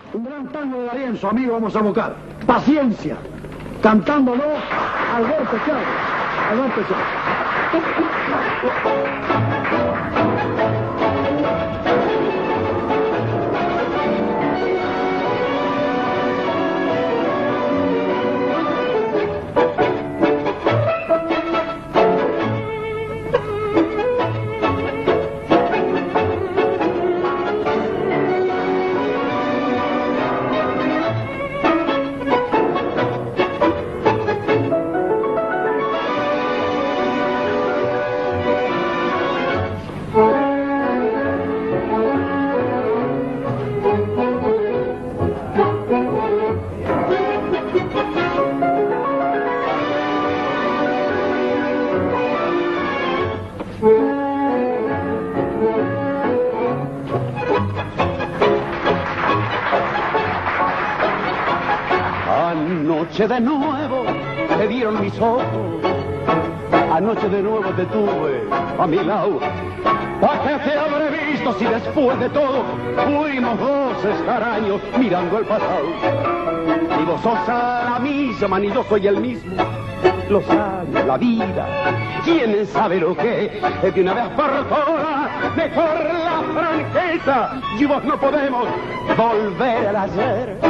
Un gran tango de D'Arienzo, amigo, vamos a buscar. Paciencia, cantándolo Alberto Chávez. Alberto Chávez. Anoche de nuevo te dieron mis ojos, anoche de nuevo te tuve a mi lado. ¿Para qué te habré visto si después de todo fuimos dos extraños mirando el pasado? Ni vos sos a la misma, ni yo soy el mismo. Los años, la vida, quién sabe lo que es de una vez por todas, mejor la franqueza, y vos no podemos volver al ayer.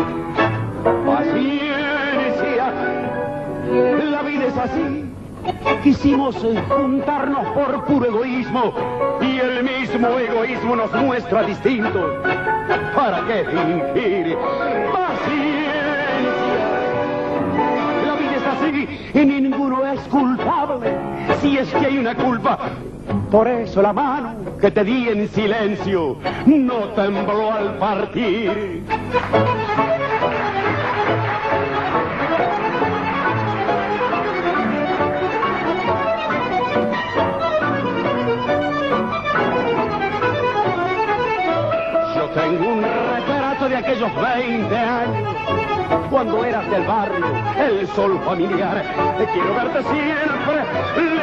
Paciencia, la vida es así. Quisimos juntarnos por puro egoísmo y el mismo egoísmo nos muestra distintos. ¿Para qué fingir? Paciencia, la vida es así y ninguno es culpable. Si es que hay una culpa, por eso la mano que te di en silencio no tembló al partir. Tengo un retrato de aquellos 20 años, cuando eras del barrio, el sol familiar. Quiero verte siempre